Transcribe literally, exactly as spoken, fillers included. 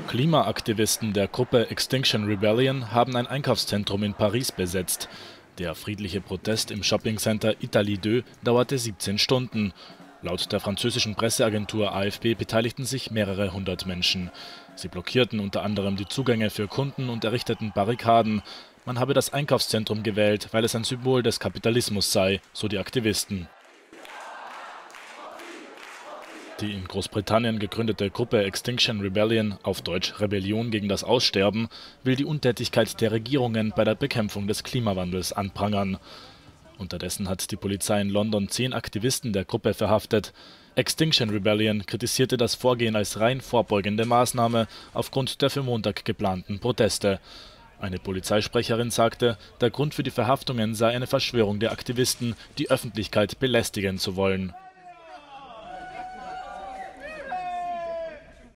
Klimaaktivisten der Gruppe Extinction Rebellion haben ein Einkaufszentrum in Paris besetzt. Der friedliche Protest im Shoppingcenter Italie deux dauerte siebzehn Stunden. Laut der französischen Presseagentur A F P beteiligten sich mehrere hundert Menschen. Sie blockierten unter anderem die Zugänge für Kunden und errichteten Barrikaden. Man habe das Einkaufszentrum gewählt, weil es ein Symbol des Kapitalismus sei, so die Aktivisten. Die in Großbritannien gegründete Gruppe Extinction Rebellion, auf Deutsch Rebellion gegen das Aussterben, will die Untätigkeit der Regierungen bei der Bekämpfung des Klimawandels anprangern. Unterdessen hat die Polizei in London zehn Aktivisten der Gruppe verhaftet. Extinction Rebellion kritisierte das Vorgehen als rein vorbeugende Maßnahme aufgrund der für Montag geplanten Proteste. Eine Polizeisprecherin sagte, der Grund für die Verhaftungen sei eine Verschwörung der Aktivisten, die Öffentlichkeit belästigen zu wollen.